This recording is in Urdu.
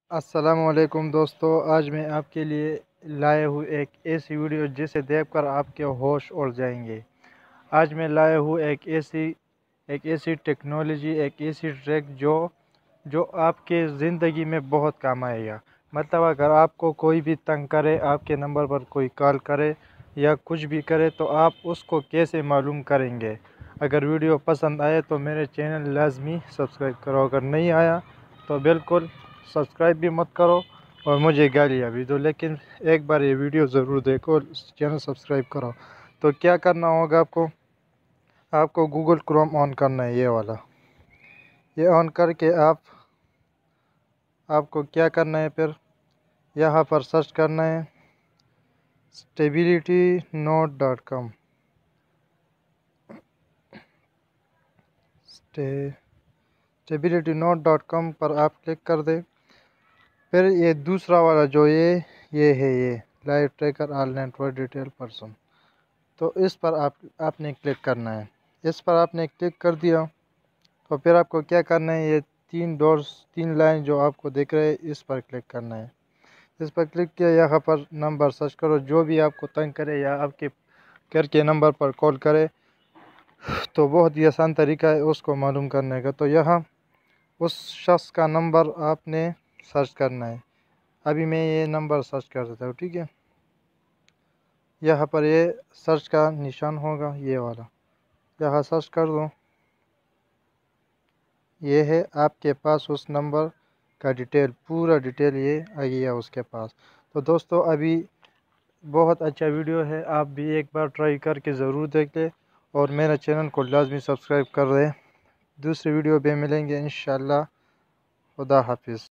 السلام علیکم دوستو، آج میں آپ کے لیے لائے ہوں ایک ایسی ویڈیو جسے دیکھ کر آپ کے ہوش اڑ جائیں گے۔ آج میں لایا ہوں ایک ایسی ٹیکنالوجی، ایک ایسی ٹریک جو آپ کے زندگی میں بہت کام آئے گا۔ مطلب اگر آپ کو کوئی بھی تنگ کرے، آپ کے نمبر پر کوئی کال کرے یا کچھ بھی کرے تو آپ اس کو کیسے معلوم کریں گے۔ اگر ویڈیو پسند آئے تو میرے چینل لازمی سبسکرائب کرو، اگر نہیں آیا تو بالکل سبسکرائب بھی مت کرو اور مجھے گالیاں بھی دو، لیکن ایک بار یہ ویڈیو ضرور دیکھو، چینل سبسکرائب کرو۔ تو کیا کرنا ہوگا آپ کو گوگل کروم آن کرنا ہے، یہ والا۔ یہ آن کر کے آپ کو کیا کرنا ہے، پھر یہاں پر سرچ کرنا ہے stabilitynote.com۔ stabilitynote.com پر آپ کلک کر دیں۔ پھر یہ دوسرا والا جو یہ ہے live tracker all network detail person, تو اس پر آپ نے کلک کرنا ہے۔ اس پر آپ نے کلک کر دیا تو پھر آپ کو کیا کرنا ہے، یہ تین لائن جو آپ کو دیکھ رہے ہیں، اس پر کلک کرنا ہے۔ اس پر کلک کیا، یہاں پر نمبر سرچ کرو، جو بھی آپ کو تنگ کرے یا آپ کے گھر کے نمبر پر کال کرے تو بہت ہی آسان طریقہ ہے اس کو معلوم کرنے کا۔ تو یہاں اس شخص کا نمبر آپ نے سرچ کرنا ہے۔ ابھی میں یہ نمبر سرچ کر دیتا ہوں، ٹھیک ہے۔ یہاں پر یہ سرچ کا نشان ہوگا، یہ والا، یہاں سرچ کر دو۔ یہ ہے آپ کے پاس اس نمبر کا ڈیٹیل، پورا ڈیٹیل یہ آ گیا اس کے پاس۔ تو دوستو ابھی بہت اچھا ویڈیو ہے، آپ بھی ایک بار ٹرائی کر کے ضرور دیکھ لیں اور میرا چینل کو لازمی سبسکرائب کر دیں۔ دوسری ویڈیو پہ ملیں گے انشاءاللہ۔ خدا حافظ۔